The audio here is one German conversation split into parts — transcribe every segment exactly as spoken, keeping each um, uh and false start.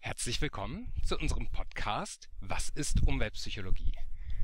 Herzlich willkommen zu unserem Podcast Was ist Umweltpsychologie?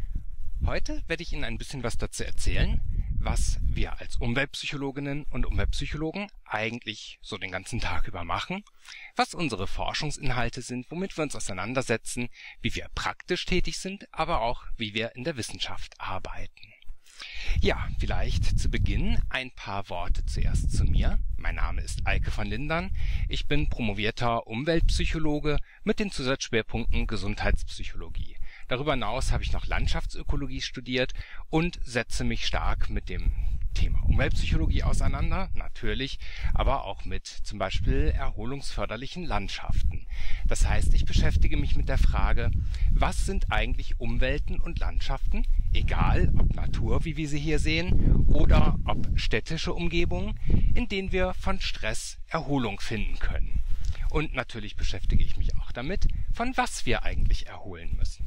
Heute werde ich Ihnen ein bisschen was dazu erzählen, was wir als Umweltpsychologinnen und Umweltpsychologen eigentlich so den ganzen Tag über machen, was unsere Forschungsinhalte sind, womit wir uns auseinandersetzen, wie wir praktisch tätig sind, aber auch wie wir in der Wissenschaft arbeiten. Ja, vielleicht zu Beginn ein paar Worte zuerst zu mir. Mein Name ist Eike von Lindern. Ich bin promovierter Umweltpsychologe mit den Zusatzschwerpunkten Gesundheitspsychologie. Darüber hinaus habe ich noch Landschaftsökologie studiert und setze mich stark mit dem Thema Umweltpsychologie auseinander, natürlich, aber auch mit zum Beispiel erholungsförderlichen Landschaften. Das heißt, ich beschäftige mich mit der Frage, was sind eigentlich Umwelten und Landschaften, egal ob Natur, wie wir sie hier sehen, oder ob städtische Umgebungen, in denen wir von Stress Erholung finden können. Und natürlich beschäftige ich mich auch damit, von was wir eigentlich erholen müssen.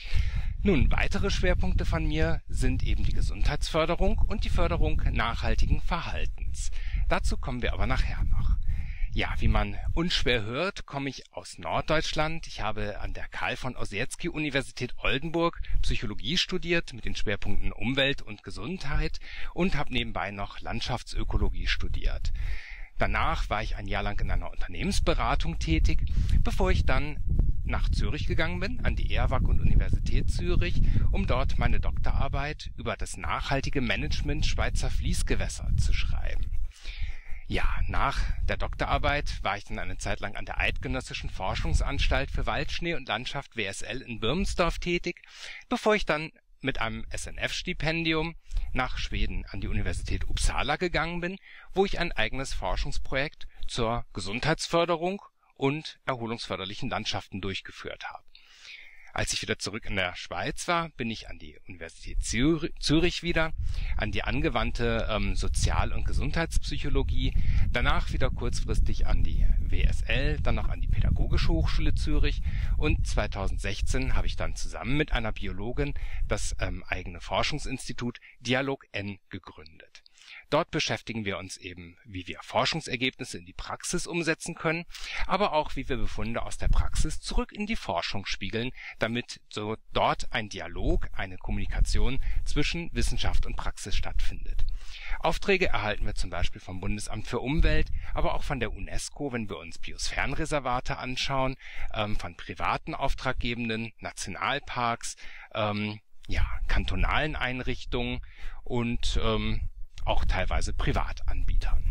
Nun, weitere Schwerpunkte von mir sind eben die Gesundheitsförderung und die Förderung nachhaltigen Verhaltens. Dazu kommen wir aber nachher noch. Ja, wie man unschwer hört, komme ich aus Norddeutschland. Ich habe an der Karl von Ossietzky Universität Oldenburg Psychologie studiert mit den Schwerpunkten Umwelt und Gesundheit und habe nebenbei noch Landschaftsökologie studiert. Danach war ich ein Jahr lang in einer Unternehmensberatung tätig, bevor ich dann nach Zürich gegangen bin, an die E A W A G und Universität Zürich, um dort meine Doktorarbeit über das nachhaltige Management Schweizer Fließgewässer zu schreiben. Ja, nach der Doktorarbeit war ich dann eine Zeit lang an der Eidgenössischen Forschungsanstalt für Waldschnee und Landschaft W S L in Birmensdorf tätig, bevor ich dann mit einem S N F-Stipendium nach Schweden an die Universität Uppsala gegangen bin, wo ich ein eigenes Forschungsprojekt zur Gesundheitsförderung und erholungsförderlichen Landschaften durchgeführt habe. Als ich wieder zurück in der Schweiz war, bin ich an die Universität Zürich wieder, an die angewandte ähm, Sozial- und Gesundheitspsychologie, danach wieder kurzfristig an die W S L, dann noch an die Pädagogische Hochschule Zürich und zweitausendsechzehn habe ich dann zusammen mit einer Biologin das ähm, eigene Forschungsinstitut Dialog N gegründet. Dort beschäftigen wir uns eben, wie wir Forschungsergebnisse in die Praxis umsetzen können, aber auch, wie wir Befunde aus der Praxis zurück in die Forschung spiegeln, damit so dort ein Dialog, eine Kommunikation zwischen Wissenschaft und Praxis stattfindet. Aufträge erhalten wir zum Beispiel vom Bundesamt für Umwelt, aber auch von der UNESCO, wenn wir uns Biosphärenreservate anschauen, ähm, von privaten Auftraggebenden, Nationalparks, ähm, ja, kantonalen Einrichtungen und ähm, auch teilweise Privatanbietern.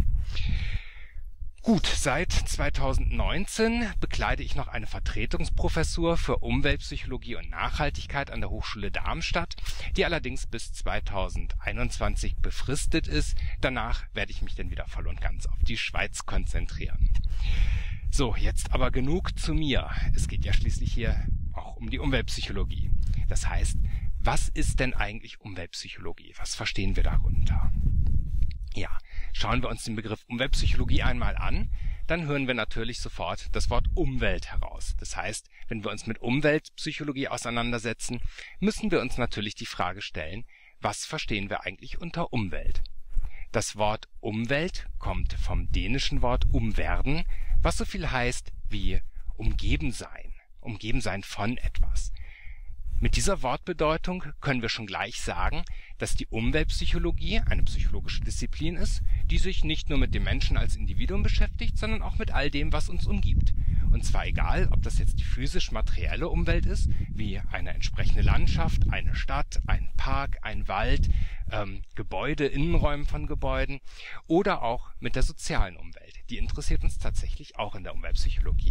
Gut, seit zweitausendneunzehn bekleide ich noch eine Vertretungsprofessur für Umweltpsychologie und Nachhaltigkeit an der Hochschule Darmstadt, die allerdings bis zweitausendeinundzwanzig befristet ist. Danach werde ich mich dann wieder voll und ganz auf die Schweiz konzentrieren. So, jetzt aber genug zu mir. Es geht ja schließlich hier auch um die Umweltpsychologie. Das heißt, was ist denn eigentlich Umweltpsychologie? Was verstehen wir darunter? Ja, schauen wir uns den Begriff Umweltpsychologie einmal an, dann hören wir natürlich sofort das Wort Umwelt heraus. Das heißt, wenn wir uns mit Umweltpsychologie auseinandersetzen, müssen wir uns natürlich die Frage stellen, was verstehen wir eigentlich unter Umwelt? Das Wort Umwelt kommt vom dänischen Wort umwerden, was so viel heißt wie umgeben sein, umgeben sein von etwas. Mit dieser Wortbedeutung können wir schon gleich sagen, dass die Umweltpsychologie eine psychologische Disziplin ist, die sich nicht nur mit dem Menschen als Individuum beschäftigt, sondern auch mit all dem, was uns umgibt. Und zwar egal, ob das jetzt die physisch-materielle Umwelt ist, wie eine entsprechende Landschaft, eine Stadt, ein Park, ein Wald, ähm, Gebäude, Innenräume von Gebäuden oder auch mit der sozialen Umwelt. Die interessiert uns tatsächlich auch in der Umweltpsychologie.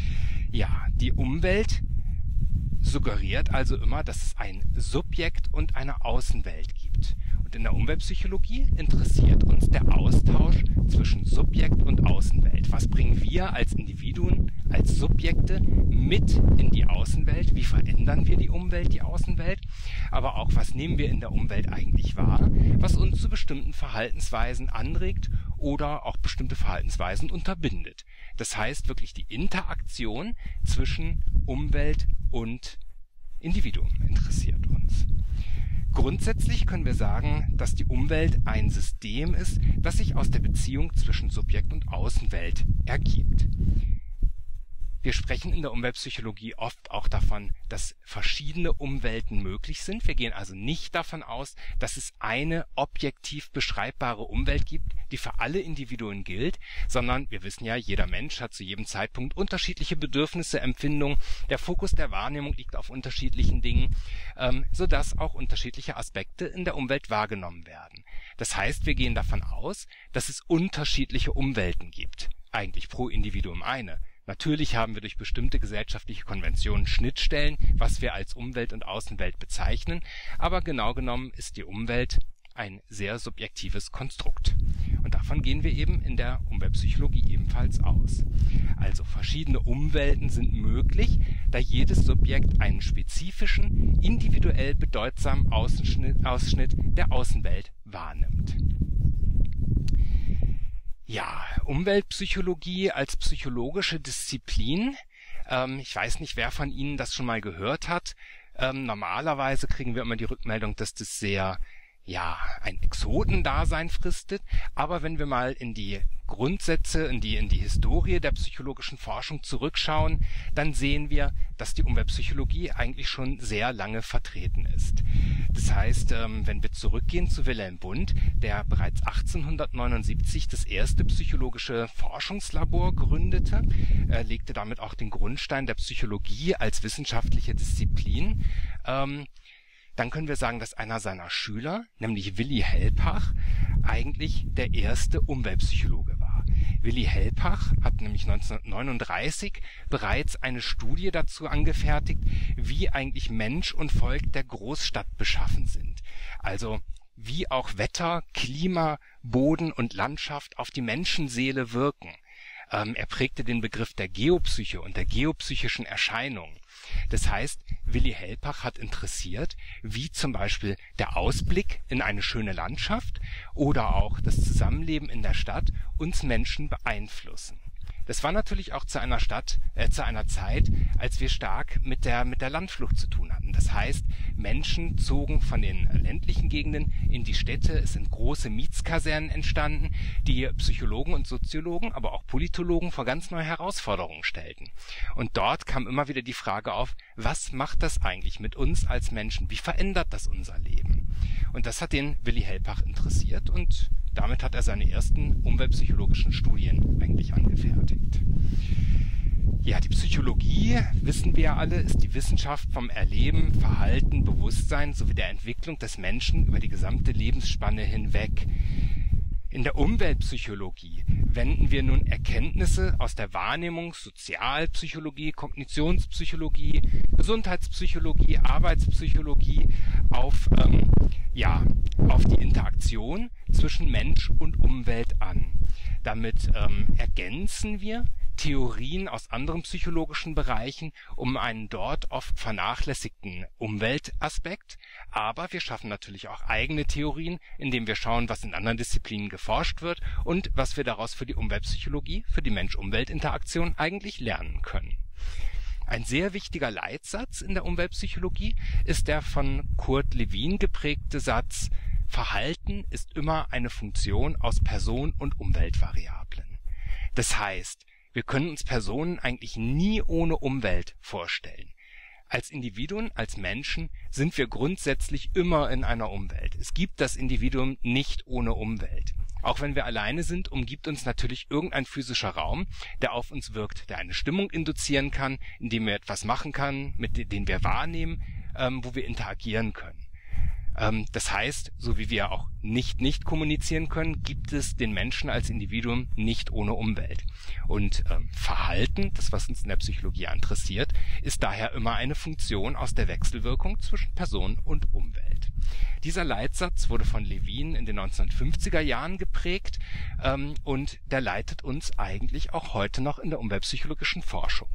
Ja, die Umwelt suggeriert also immer, dass es ein Subjekt und eine Außenwelt gibt. Und in der Umweltpsychologie interessiert uns der Austausch zwischen Subjekt und Außenwelt. Was bringen wir als Individuen, als Subjekte mit in die Außenwelt? Wie verändern wir die Umwelt, die Außenwelt? Aber auch, was nehmen wir in der Umwelt eigentlich wahr, was uns zu bestimmten Verhaltensweisen anregt oder auch bestimmte Verhaltensweisen unterbindet. Das heißt wirklich die Interaktion zwischen Umwelt und Individuum interessiert uns. Grundsätzlich können wir sagen, dass die Umwelt ein System ist, das sich aus der Beziehung zwischen Subjekt und Außenwelt ergibt. Wir sprechen in der Umweltpsychologie oft auch davon, dass verschiedene Umwelten möglich sind. Wir gehen also nicht davon aus, dass es eine objektiv beschreibbare Umwelt gibt, die für alle Individuen gilt, sondern wir wissen ja, jeder Mensch hat zu jedem Zeitpunkt unterschiedliche Bedürfnisse, Empfindungen. Der Fokus der Wahrnehmung liegt auf unterschiedlichen Dingen, ähm, sodass auch unterschiedliche Aspekte in der Umwelt wahrgenommen werden. Das heißt, wir gehen davon aus, dass es unterschiedliche Umwelten gibt. Eigentlich pro Individuum eine. Natürlich haben wir durch bestimmte gesellschaftliche Konventionen Schnittstellen, was wir als Umwelt und Außenwelt bezeichnen, aber genau genommen ist die Umwelt ein sehr subjektives Konstrukt. Und davon gehen wir eben in der Umweltpsychologie ebenfalls aus. Also verschiedene Umwelten sind möglich, da jedes Subjekt einen spezifischen, individuell bedeutsamen Außenschnitt, Ausschnitt der Außenwelt wahrnimmt. Ja, Umweltpsychologie als psychologische Disziplin. Ähm, ich weiß nicht, wer von Ihnen das schon mal gehört hat. Ähm, normalerweise kriegen wir immer die Rückmeldung, dass das sehr, ja, ein Exotendasein fristet. Aber wenn wir mal in die Grundsätze, in die, in die Historie der psychologischen Forschung zurückschauen, dann sehen wir, dass die Umweltpsychologie eigentlich schon sehr lange vertreten ist. Das heißt, wenn wir zurückgehen zu Wilhelm Wundt, der bereits achtzehnhundertneunundsiebzig das erste psychologische Forschungslabor gründete, er legte damit auch den Grundstein der Psychologie als wissenschaftliche Disziplin. Dann können wir sagen, dass einer seiner Schüler, nämlich Willi Helpach, eigentlich der erste Umweltpsychologe war. Willi Helpach hat nämlich neunzehnhundertneununddreißig bereits eine Studie dazu angefertigt, wie eigentlich Mensch und Volk der Großstadt beschaffen sind. Also wie auch Wetter, Klima, Boden und Landschaft auf die Menschenseele wirken. Ähm, er prägte den Begriff der Geopsyche und der geopsychischen Erscheinungen. Das heißt, Willi Helpach hat interessiert, wie zum Beispiel der Ausblick in eine schöne Landschaft oder auch das Zusammenleben in der Stadt uns Menschen beeinflussen. Das war natürlich auch zu einer Stadt, äh, zu einer Zeit, als wir stark mit der mit der Landflucht zu tun hatten. Das heißt, Menschen zogen von den ländlichen Gegenden in die Städte. Es sind große Mietskasernen entstanden, die Psychologen und Soziologen, aber auch Politologen vor ganz neue Herausforderungen stellten. Und dort kam immer wieder die Frage auf, was macht das eigentlich mit uns als Menschen? Wie verändert das unser Leben? Und das hat den Willi Helpach interessiert und damit hat er seine ersten umweltpsychologischen Studien eigentlich angefertigt. Ja, die Psychologie, wissen wir ja alle, ist die Wissenschaft vom Erleben, Verhalten, Bewusstsein sowie der Entwicklung des Menschen über die gesamte Lebensspanne hinweg. In der Umweltpsychologie wenden wir nun Erkenntnisse aus der Wahrnehmung, Sozialpsychologie, Kognitionspsychologie, Gesundheitspsychologie, Arbeitspsychologie auf, ähm, ja, auf die Interaktion zwischen Mensch und Umwelt an. Damit ähm, ergänzen wir Theorien aus anderen psychologischen Bereichen um einen dort oft vernachlässigten Umweltaspekt, aber wir schaffen natürlich auch eigene Theorien, indem wir schauen, was in anderen Disziplinen geforscht wird und was wir daraus für die Umweltpsychologie, für die Mensch-Umwelt-Interaktion eigentlich lernen können. Ein sehr wichtiger Leitsatz in der Umweltpsychologie ist der von Kurt Lewin geprägte Satz: Verhalten ist immer eine Funktion aus Person- und Umweltvariablen. Das heißt, wir können uns Personen eigentlich nie ohne Umwelt vorstellen. Als Individuen, als Menschen sind wir grundsätzlich immer in einer Umwelt. Es gibt das Individuum nicht ohne Umwelt. Auch wenn wir alleine sind, umgibt uns natürlich irgendein physischer Raum, der auf uns wirkt, der eine Stimmung induzieren kann, indem wir etwas machen können, mit dem wir wahrnehmen, ähm, wo wir interagieren können. Ähm, das heißt, so wie wir auch nicht nicht kommunizieren können, gibt es den Menschen als Individuum nicht ohne Umwelt. Und ähm, Verhalten, das was uns in der Psychologie interessiert, ist daher immer eine Funktion aus der Wechselwirkung zwischen Person und Umwelt. Dieser Leitsatz wurde von Lewin in den neunzehnhundertfünfziger Jahren geprägt ähm, und der leitet uns eigentlich auch heute noch in der umweltpsychologischen Forschung.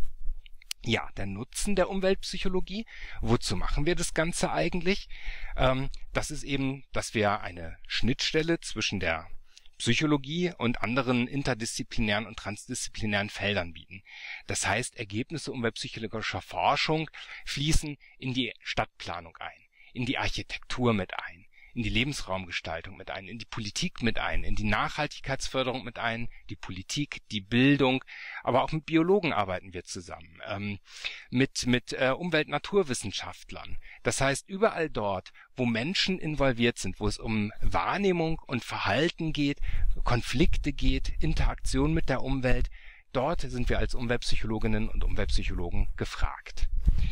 Ja, der Nutzen der Umweltpsychologie. Wozu machen wir das Ganze eigentlich? Ähm, das ist eben, dass wir eine Schnittstelle zwischen der Psychologie und anderen interdisziplinären und transdisziplinären Feldern bieten. Das heißt, Ergebnisse umweltpsychologischer Forschung fließen in die Stadtplanung ein, in die Architektur mit ein, in die Lebensraumgestaltung mit ein, in die Politik mit ein, in die Nachhaltigkeitsförderung mit ein, die Politik, die Bildung, aber auch mit Biologen arbeiten wir zusammen, ähm, mit, mit äh, Umwelt-Naturwissenschaftlern. Das heißt, überall dort, wo Menschen involviert sind, wo es um Wahrnehmung und Verhalten geht, Konflikte geht, Interaktion mit der Umwelt, dort sind wir als Umweltpsychologinnen und Umweltpsychologen gefragt.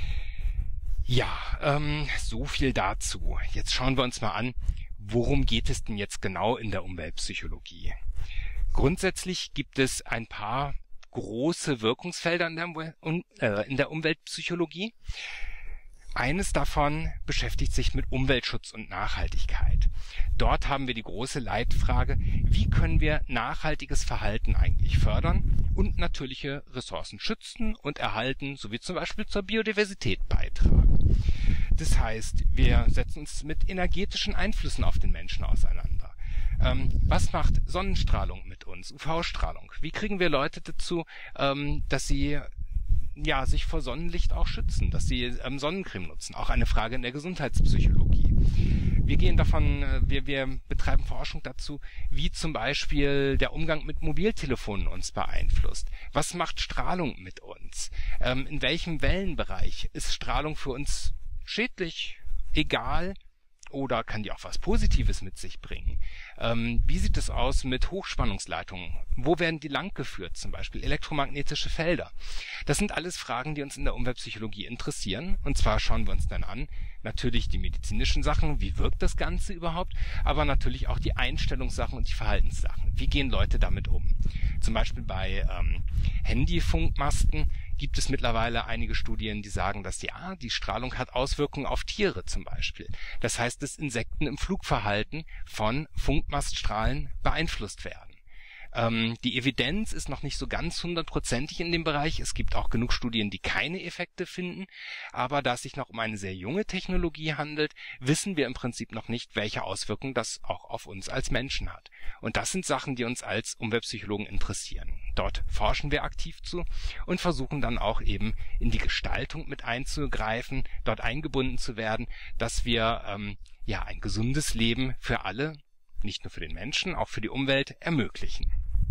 Ja, ähm, so viel dazu. Jetzt schauen wir uns mal an, worum geht es denn jetzt genau in der Umweltpsychologie? Grundsätzlich gibt es ein paar große Wirkungsfelder in der, äh, in der Umweltpsychologie. Eines davon beschäftigt sich mit Umweltschutz und Nachhaltigkeit. Dort haben wir die große Leitfrage, wie können wir nachhaltiges Verhalten eigentlich fördern und natürliche Ressourcen schützen und erhalten, sowie zum Beispiel zur Biodiversität beitragen. Das heißt, wir setzen uns mit energetischen Einflüssen auf den Menschen auseinander. Ähm, was macht Sonnenstrahlung mit uns, U V-Strahlung? Wie kriegen wir Leute dazu, ähm, dass sie ja, sich vor Sonnenlicht auch schützen, dass sie ähm, Sonnencreme nutzen. Auch eine Frage in der Gesundheitspsychologie. Wir gehen davon, äh, wir, wir betreiben Forschung dazu, wie zum Beispiel der Umgang mit Mobiltelefonen uns beeinflusst. Was macht Strahlung mit uns? Ähm, in welchem Wellenbereich ist Strahlung für uns schädlich, egal? Oder kann die auch was Positives mit sich bringen? Ähm, wie sieht es aus mit Hochspannungsleitungen? Wo werden die langgeführt, zum Beispiel elektromagnetische Felder? Das sind alles Fragen, die uns in der Umweltpsychologie interessieren. Und zwar schauen wir uns dann an, natürlich die medizinischen Sachen, wie wirkt das Ganze überhaupt, aber natürlich auch die Einstellungssachen und die Verhaltenssachen. Wie gehen Leute damit um? Zum Beispiel bei ähm, Handyfunkmasten gibt es mittlerweile einige Studien, die sagen, dass ja, die Strahlung hat Auswirkungen auf Tiere zum Beispiel. Das heißt, dass Insekten im Flugverhalten von Funkmaststrahlen beeinflusst werden. Ähm, die Evidenz ist noch nicht so ganz hundertprozentig in dem Bereich. Es gibt auch genug Studien, die keine Effekte finden. Aber da es sich noch um eine sehr junge Technologie handelt, wissen wir im Prinzip noch nicht, welche Auswirkungen das auch auf uns als Menschen hat. Und das sind Sachen, die uns als Umweltpsychologen interessieren. Dort forschen wir aktiv zu und versuchen dann auch eben in die Gestaltung mit einzugreifen, dort eingebunden zu werden, dass wir ähm, ja ein gesundes Leben für alle, nicht nur für den Menschen, auch für die Umwelt ermöglichen.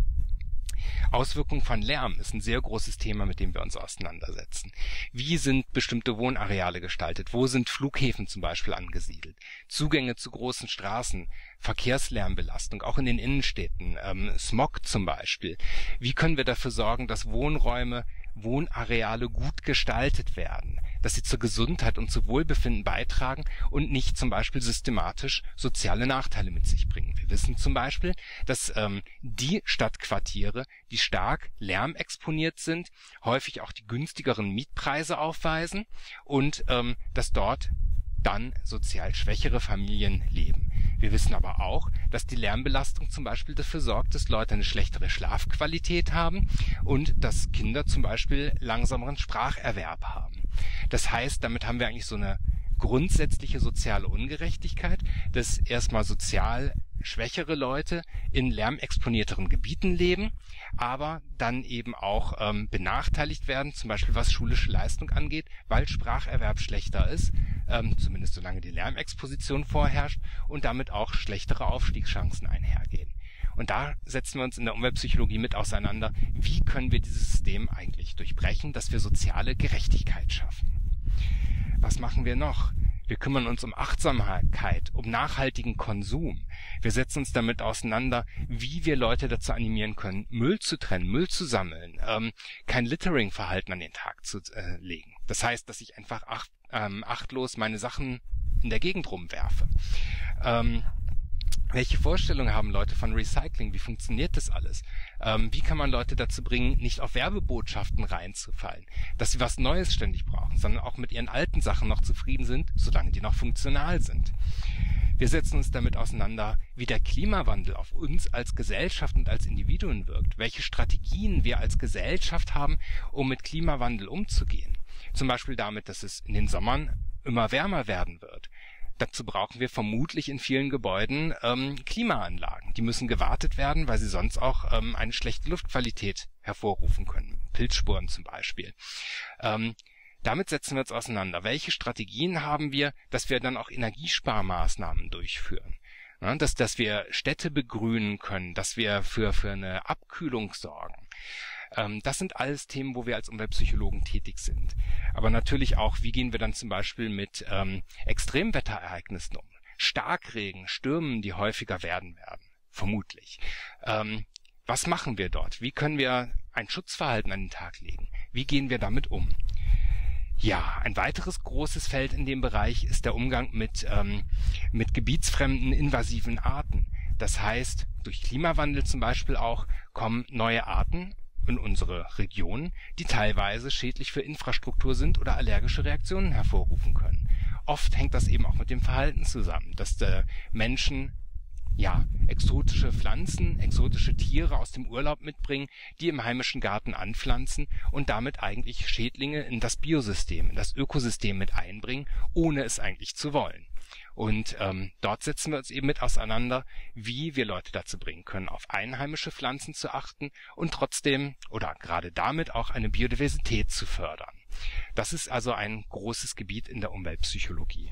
Auswirkungen von Lärm ist ein sehr großes Thema, mit dem wir uns auseinandersetzen. Wie sind bestimmte Wohnareale gestaltet? Wo sind Flughäfen zum Beispiel angesiedelt? Zugänge zu großen Straßen, Verkehrslärmbelastung, auch in den Innenstädten, ähm, Smog zum Beispiel. Wie können wir dafür sorgen, dass Wohnräume, Wohnareale gut gestaltet werden, dass sie zur Gesundheit und zu Wohlbefinden beitragen und nicht zum Beispiel systematisch soziale Nachteile mit sich bringen. Wir wissen zum Beispiel, dass ähm, die Stadtquartiere, die stark lärmexponiert sind, häufig auch die günstigeren Mietpreise aufweisen und ähm, dass dort dann sozial schwächere Familien leben. Wir wissen aber auch, dass die Lärmbelastung zum Beispiel dafür sorgt, dass Leute eine schlechtere Schlafqualität haben und dass Kinder zum Beispiel langsameren Spracherwerb haben. Das heißt, damit haben wir eigentlich so eine grundsätzliche soziale Ungerechtigkeit, dass erstmal sozial schwächere Leute in lärmexponierteren Gebieten leben, aber dann eben auch ähm, benachteiligt werden, zum Beispiel was schulische Leistung angeht, weil Spracherwerb schlechter ist, ähm, zumindest solange die Lärmexposition vorherrscht und damit auch schlechtere Aufstiegschancen einhergehen. Und da setzen wir uns in der Umweltpsychologie mit auseinander, wie können wir dieses System eigentlich durchbrechen, dass wir soziale Gerechtigkeit schaffen. Was machen wir noch? Wir kümmern uns um Achtsamkeit, um nachhaltigen Konsum. Wir setzen uns damit auseinander, wie wir Leute dazu animieren können, Müll zu trennen, Müll zu sammeln, ähm, kein Littering-Verhalten an den Tag zu äh, legen. Das heißt, dass ich einfach acht, ähm, achtlos meine Sachen in der Gegend rumwerfe. Ähm, Welche Vorstellungen haben Leute von Recycling? Wie funktioniert das alles? Ähm, wie kann man Leute dazu bringen, nicht auf Werbebotschaften reinzufallen, dass sie was Neues ständig brauchen, sondern auch mit ihren alten Sachen noch zufrieden sind, solange die noch funktional sind? Wir setzen uns damit auseinander, wie der Klimawandel auf uns als Gesellschaft und als Individuen wirkt, welche Strategien wir als Gesellschaft haben, um mit Klimawandel umzugehen. Zum Beispiel damit, dass es in den Sommern immer wärmer werden wird. Dazu brauchen wir vermutlich in vielen Gebäuden ähm, Klimaanlagen. Die müssen gewartet werden, weil sie sonst auch ähm, eine schlechte Luftqualität hervorrufen können. Pilzsporen zum Beispiel. Ähm, Damit setzen wir uns auseinander. Welche Strategien haben wir, dass wir dann auch Energiesparmaßnahmen durchführen? Ja, dass, dass wir Städte begrünen können, dass wir für, für eine Abkühlung sorgen. Ähm, das sind alles Themen, wo wir als Umweltpsychologen tätig sind. Aber natürlich auch, wie gehen wir dann zum Beispiel mit ähm, Extremwetterereignissen um? Starkregen, Stürmen, die häufiger werden werden, vermutlich. Ähm, was machen wir dort? Wie können wir ein Schutzverhalten an den Tag legen? Wie gehen wir damit um? Ja, ein weiteres großes Feld in dem Bereich ist der Umgang mit, ähm, mit gebietsfremden, invasiven Arten. Das heißt, durch Klimawandel zum Beispiel auch kommen neue Arten in unsere Region, die teilweise schädlich für Infrastruktur sind oder allergische Reaktionen hervorrufen können. Oft hängt das eben auch mit dem Verhalten zusammen, dass der Menschen ja, exotische Pflanzen, exotische Tiere aus dem Urlaub mitbringen, die im heimischen Garten anpflanzen und damit eigentlich Schädlinge in das Biosystem, in das Ökosystem mit einbringen, ohne es eigentlich zu wollen. Und ähm, dort setzen wir uns eben mit auseinander, wie wir Leute dazu bringen können, auf einheimische Pflanzen zu achten und trotzdem oder gerade damit auch eine Biodiversität zu fördern. Das ist also ein großes Gebiet in der Umweltpsychologie.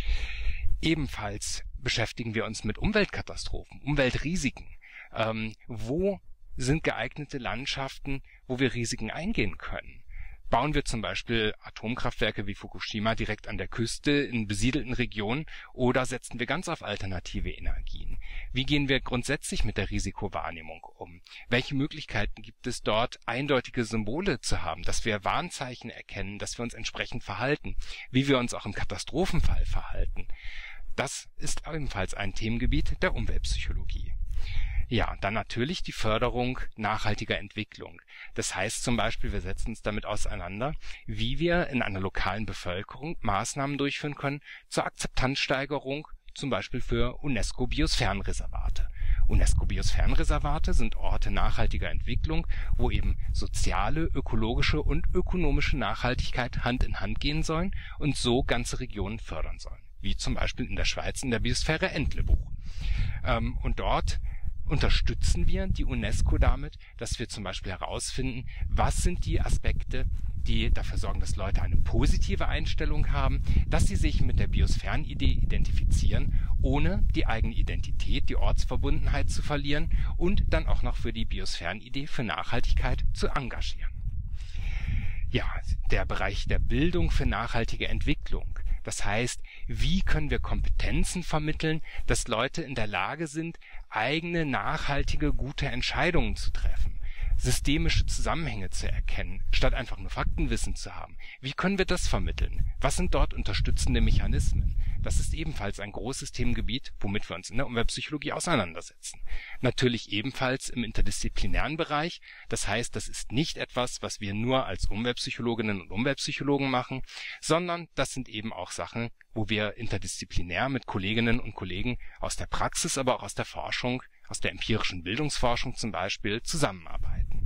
Ebenfalls beschäftigen wir uns mit Umweltkatastrophen, Umweltrisiken. Ähm, wo sind geeignete Landschaften, wo wir Risiken eingehen können? Bauen wir zum Beispiel Atomkraftwerke wie Fukushima direkt an der Küste in besiedelten Regionen oder setzen wir ganz auf alternative Energien? Wie gehen wir grundsätzlich mit der Risikowahrnehmung um? Welche Möglichkeiten gibt es dort, eindeutige Symbole zu haben, dass wir Warnzeichen erkennen, dass wir uns entsprechend verhalten, wie wir uns auch im Katastrophenfall verhalten? Das ist ebenfalls ein Themengebiet der Umweltpsychologie. Ja, dann natürlich die Förderung nachhaltiger Entwicklung. Das heißt zum Beispiel, wir setzen uns damit auseinander, wie wir in einer lokalen Bevölkerung Maßnahmen durchführen können zur Akzeptanzsteigerung, zum Beispiel für UNESCO-Biosphärenreservate. UNESCO-Biosphärenreservate sind Orte nachhaltiger Entwicklung, wo eben soziale, ökologische und ökonomische Nachhaltigkeit Hand in Hand gehen sollen und so ganze Regionen fördern sollen, wie zum Beispiel in der Schweiz in der Biosphäre Entlebuch. Ähm, und dort unterstützen wir die UNESCO damit, dass wir zum Beispiel herausfinden, was sind die Aspekte, die dafür sorgen, dass Leute eine positive Einstellung haben, dass sie sich mit der Biosphärenidee identifizieren, ohne die eigene Identität, die Ortsverbundenheit zu verlieren und dann auch noch für die Biosphärenidee für Nachhaltigkeit zu engagieren. Ja, der Bereich der Bildung für nachhaltige Entwicklung. Das heißt, wie können wir Kompetenzen vermitteln, dass Leute in der Lage sind, eigene, nachhaltige, gute Entscheidungen zu treffen, systemische Zusammenhänge zu erkennen, statt einfach nur Faktenwissen zu haben. Wie können wir das vermitteln? Was sind dort unterstützende Mechanismen? Das ist ebenfalls ein großes Themengebiet, womit wir uns in der Umweltpsychologie auseinandersetzen. Natürlich ebenfalls im interdisziplinären Bereich. Das heißt, das ist nicht etwas, was wir nur als Umweltpsychologinnen und Umweltpsychologen machen, sondern das sind eben auch Sachen, wo wir interdisziplinär mit Kolleginnen und Kollegen aus der Praxis, aber auch aus der Forschung, aus der empirischen Bildungsforschung zum Beispiel, zusammenarbeiten.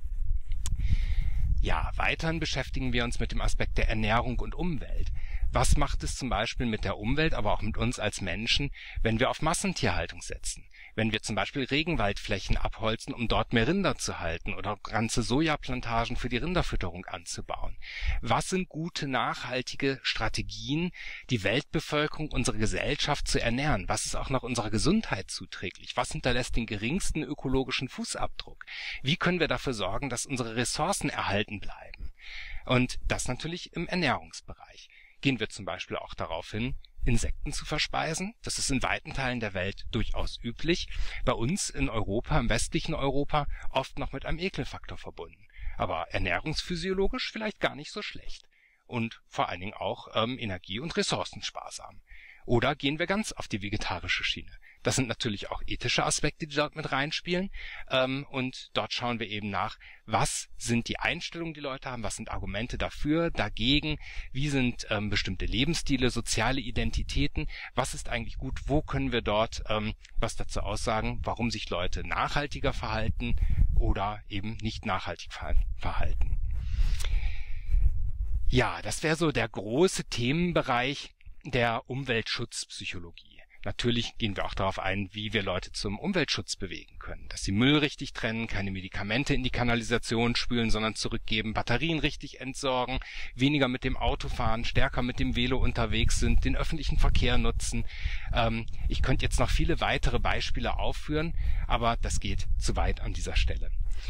Ja, weiterhin beschäftigen wir uns mit dem Aspekt der Ernährung und Umwelt. Was macht es zum Beispiel mit der Umwelt, aber auch mit uns als Menschen, wenn wir auf Massentierhaltung setzen? Wenn wir zum Beispiel Regenwaldflächen abholzen, um dort mehr Rinder zu halten oder ganze Sojaplantagen für die Rinderfütterung anzubauen? Was sind gute, nachhaltige Strategien, die Weltbevölkerung, unsere Gesellschaft zu ernähren? Was ist auch noch unserer Gesundheit zuträglich? Was hinterlässt den geringsten ökologischen Fußabdruck? Wie können wir dafür sorgen, dass unsere Ressourcen erhalten bleiben? Und das natürlich im Ernährungsbereich. Gehen wir zum Beispiel auch darauf hin, Insekten zu verspeisen. Das ist in weiten Teilen der Welt durchaus üblich. Bei uns in Europa, im westlichen Europa, oft noch mit einem Ekelfaktor verbunden. Aber ernährungsphysiologisch vielleicht gar nicht so schlecht. Und vor allen Dingen auch ähm, energie- und ressourcensparsam. Oder gehen wir ganz auf die vegetarische Schiene. Das sind natürlich auch ethische Aspekte, die dort mit reinspielen. Ähm, und dort schauen wir eben nach, was sind die Einstellungen, die Leute haben, was sind Argumente dafür, dagegen, wie sind ähm, bestimmte Lebensstile, soziale Identitäten, was ist eigentlich gut, wo können wir dort ähm, was dazu aussagen, warum sich Leute nachhaltiger verhalten oder eben nicht nachhaltig verhalten. Ja, das wäre so der große Themenbereich der Umweltschutzpsychologie. Natürlich gehen wir auch darauf ein, wie wir Leute zum Umweltschutz bewegen können. Dass sie Müll richtig trennen, keine Medikamente in die Kanalisation spülen, sondern zurückgeben, Batterien richtig entsorgen, weniger mit dem Auto fahren, stärker mit dem Velo unterwegs sind, den öffentlichen Verkehr nutzen. Ähm, ich könnte jetzt noch viele weitere Beispiele aufführen, aber das geht zu weit an dieser Stelle.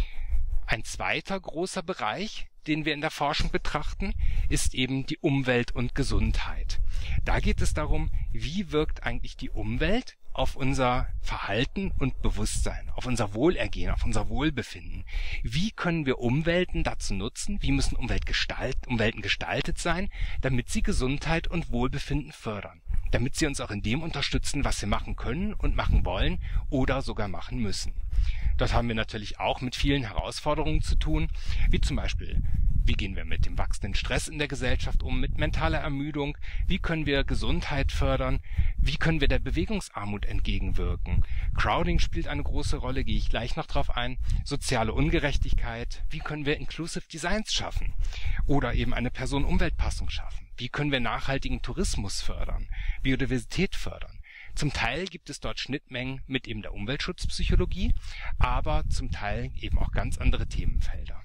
Ein zweiter großer Bereich, den wir in der Forschung betrachten, ist eben die Umwelt und Gesundheit. Da geht es darum, wie wirkt eigentlich die Umwelt auf unser Verhalten und Bewusstsein, auf unser Wohlergehen, auf unser Wohlbefinden. Wie können wir Umwelten dazu nutzen? Wie müssen Umweltgestalt, Umwelten gestaltet sein, damit sie Gesundheit und Wohlbefinden fördern? Damit sie uns auch in dem unterstützen, was wir machen können und machen wollen oder sogar machen müssen. Dort haben wir natürlich auch mit vielen Herausforderungen zu tun, wie zum Beispiel, wie gehen wir mit dem wachsenden Stress in der Gesellschaft um, mit mentaler Ermüdung, wie können wir Gesundheit fördern, wie können wir der Bewegungsarmut entgegenwirken. Crowding spielt eine große Rolle, gehe ich gleich noch drauf ein, soziale Ungerechtigkeit, wie können wir Inclusive Designs schaffen oder eben eine Person-Umwelt-Passung schaffen, wie können wir nachhaltigen Tourismus fördern, Biodiversität fördern. Zum Teil gibt es dort Schnittmengen mit eben der Umweltschutzpsychologie, aber zum Teil eben auch ganz andere Themenfelder.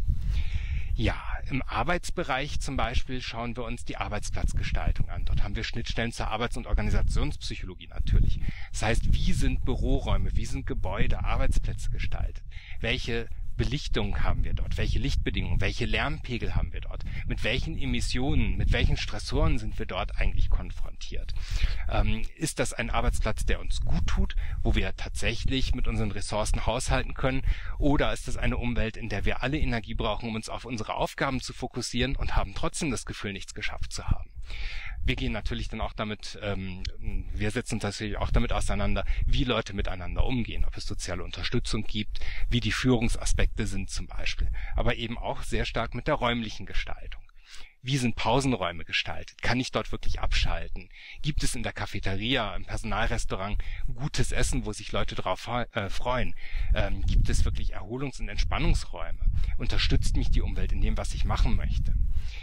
Ja, im Arbeitsbereich zum Beispiel schauen wir uns die Arbeitsplatzgestaltung an. Dort haben wir Schnittstellen zur Arbeits- und Organisationspsychologie natürlich. Das heißt, wie sind Büroräume, wie sind Gebäude, Arbeitsplätze gestaltet? Welche Belichtung haben wir dort? Welche Lichtbedingungen? Welche Lärmpegel haben wir dort? Mit welchen Emissionen, mit welchen Stressoren sind wir dort eigentlich konfrontiert? Ähm, ist das ein Arbeitsplatz, der uns gut tut, wo wir tatsächlich mit unseren Ressourcen haushalten können? Oder ist das eine Umwelt, in der wir alle Energie brauchen, um uns auf unsere Aufgaben zu fokussieren und haben trotzdem das Gefühl, nichts geschafft zu haben? Wir gehen natürlich dann auch damit, ähm, wir setzen uns natürlich auch damit auseinander, wie Leute miteinander umgehen, ob es soziale Unterstützung gibt, wie die Führungsaspekte sind zum Beispiel, aber eben auch sehr stark mit der räumlichen Gestaltung. Wie sind Pausenräume gestaltet? Kann ich dort wirklich abschalten? Gibt es in der Cafeteria, im Personalrestaurant gutes Essen, wo sich Leute drauf äh, freuen? Ähm, gibt es wirklich Erholungs- und Entspannungsräume? Unterstützt mich die Umwelt in dem, was ich machen möchte?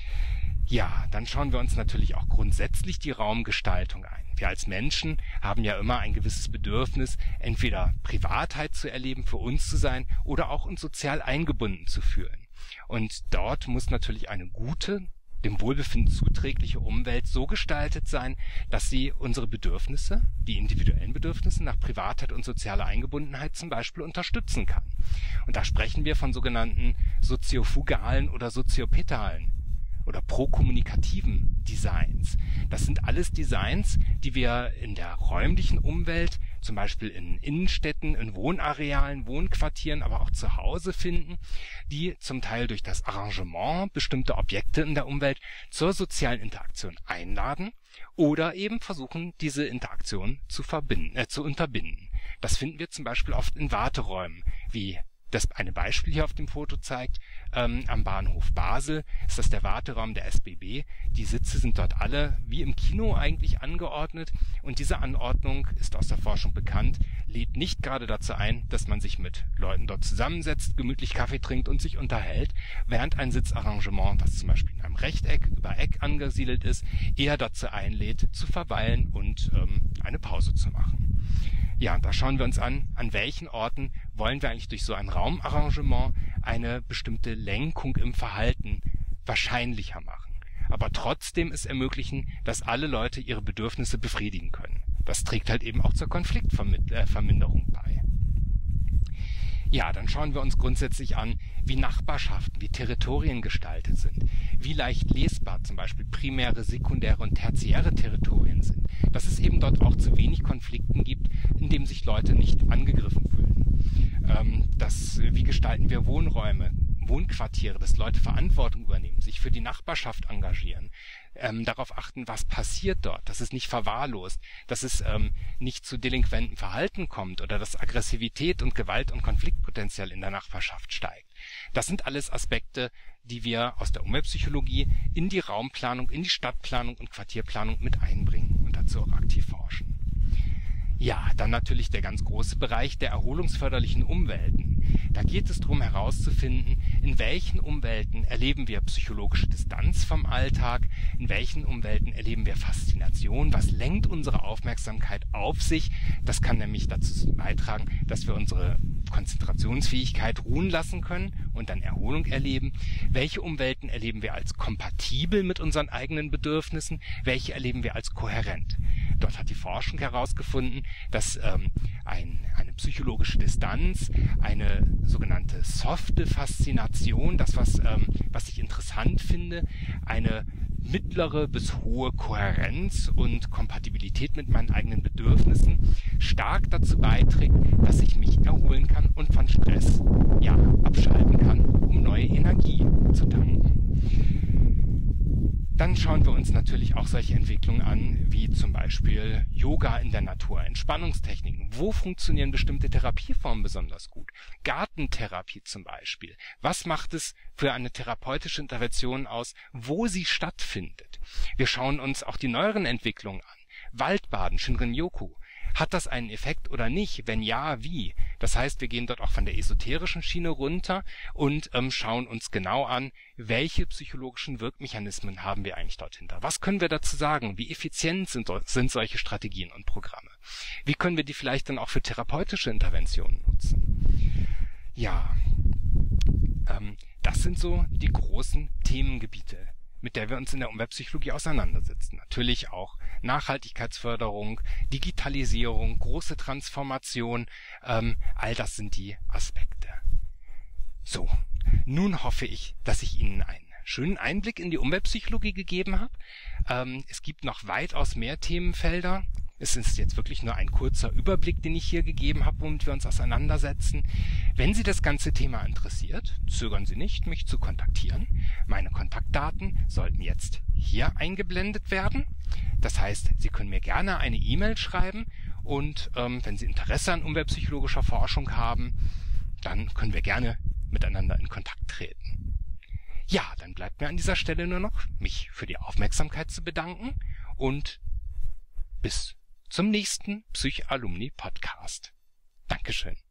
Ja, dann schauen wir uns natürlich auch grundsätzlich die Raumgestaltung ein. Wir als Menschen haben ja immer ein gewisses Bedürfnis, entweder Privatheit zu erleben, für uns zu sein oder auch uns sozial eingebunden zu fühlen. Und dort muss natürlich eine gute, dem Wohlbefinden zuträgliche Umwelt so gestaltet sein, dass sie unsere Bedürfnisse, die individuellen Bedürfnisse nach Privatheit und sozialer Eingebundenheit zum Beispiel unterstützen kann. Und da sprechen wir von sogenannten soziofugalen oder soziopetalen oder prokommunikativen Designs. Das sind alles Designs, die wir in der räumlichen Umwelt, zum Beispiel in Innenstädten, in Wohnarealen, Wohnquartieren, aber auch zu Hause finden, die zum Teil durch das Arrangement bestimmter Objekte in der Umwelt zur sozialen Interaktion einladen oder eben versuchen, diese Interaktion zu verbinden, äh, zu unterbinden. Das finden wir zum Beispiel oft in Warteräumen, wie das eine Beispiel hier auf dem Foto zeigt, ähm, am Bahnhof Basel ist das der Warteraum der S B B. Die Sitze sind dort alle wie im Kino eigentlich angeordnet und diese Anordnung ist aus der Forschung bekannt, lädt nicht gerade dazu ein, dass man sich mit Leuten dort zusammensetzt, gemütlich Kaffee trinkt und sich unterhält, während ein Sitzarrangement, das zum Beispiel in einem Rechteck über Eck angesiedelt ist, eher dazu einlädt, zu verweilen und ähm, eine Pause zu machen. Ja, da schauen wir uns an, an welchen Orten wollen wir eigentlich durch so ein Raumarrangement eine bestimmte Lenkung im Verhalten wahrscheinlicher machen. Aber trotzdem es ermöglichen, dass alle Leute ihre Bedürfnisse befriedigen können. Das trägt halt eben auch zur Konfliktverminderung bei. Ja, dann schauen wir uns grundsätzlich an, wie Nachbarschaften, wie Territorien gestaltet sind, wie leicht lesbar zum Beispiel primäre, sekundäre und tertiäre Territorien sind, dass es eben dort auch zu wenig Konflikten gibt, in dem sich Leute nicht angegriffen fühlen. Ähm, das, wie gestalten wir Wohnräume, Wohnquartiere, dass Leute Verantwortung übernehmen, sich für die Nachbarschaft engagieren, ähm, darauf achten, was passiert dort, dass es nicht verwahrlost, dass es ähm, nicht zu delinquenten Verhalten kommt oder dass Aggressivität und Gewalt und Konfliktpotenzial in der Nachbarschaft steigt. Das sind alles Aspekte, die wir aus der Umweltpsychologie in die Raumplanung, in die Stadtplanung und Quartierplanung mit einbringen und dazu auch aktiv forschen. Ja, dann natürlich der ganz große Bereich der erholungsförderlichen Umwelten. Da geht es darum herauszufinden, in welchen Umwelten erleben wir psychologische Distanz vom Alltag, in welchen Umwelten erleben wir Faszination, was lenkt unsere Aufmerksamkeit auf sich. Das kann nämlich dazu beitragen, dass wir unsere Konzentrationsfähigkeit ruhen lassen können und dann Erholung erleben. Welche Umwelten erleben wir als kompatibel mit unseren eigenen Bedürfnissen, welche erleben wir als kohärent. Dort hat die Forschung herausgefunden, dass ähm, ein, eine psychologische Distanz, eine sogenannte softe Faszination, das was, ähm, was ich interessant finde, eine mittlere bis hohe Kohärenz und Kompatibilität mit meinen eigenen Bedürfnissen stark dazu beiträgt, dass ich mich erholen kann und von Stress ja abschalten kann, um neue Energie zu tanken. Dann schauen wir uns natürlich auch solche Entwicklungen an, wie zum Beispiel Yoga in der Natur, Entspannungstechniken. Wo funktionieren bestimmte Therapieformen besonders gut? Gartentherapie zum Beispiel. Was macht es für eine therapeutische Intervention aus, wo sie stattfindet? Wir schauen uns auch die neueren Entwicklungen an. Waldbaden, Shinrin-yoku. Hat das einen Effekt oder nicht? Wenn ja, wie? Das heißt, wir gehen dort auch von der esoterischen Schiene runter und ähm, schauen uns genau an, welche psychologischen Wirkmechanismen haben wir eigentlich dort hinter? Was können wir dazu sagen? Wie effizient sind, sind solche Strategien und Programme? Wie können wir die vielleicht dann auch für therapeutische Interventionen nutzen? Ja, ähm, das sind so die großen Themengebiete, mit der wir uns in der Umweltpsychologie auseinandersetzen. Natürlich auch Nachhaltigkeitsförderung, Digitalisierung, große Transformation, ähm, all das sind die Aspekte. So, nun hoffe ich, dass ich Ihnen einen schönen Einblick in die Umweltpsychologie gegeben habe. Ähm, es gibt noch weitaus mehr Themenfelder. Es ist jetzt wirklich nur ein kurzer Überblick, den ich hier gegeben habe, womit wir uns auseinandersetzen. Wenn Sie das ganze Thema interessiert, zögern Sie nicht, mich zu kontaktieren. Meine Kontaktdaten sollten jetzt hier eingeblendet werden. Das heißt, Sie können mir gerne eine E-Mail schreiben und ähm, wenn Sie Interesse an umweltpsychologischer Forschung haben, dann können wir gerne miteinander in Kontakt treten. Ja, dann bleibt mir an dieser Stelle nur noch, mich für die Aufmerksamkeit zu bedanken und bis zum nächsten Psych-Alumni-Podcast. Dankeschön.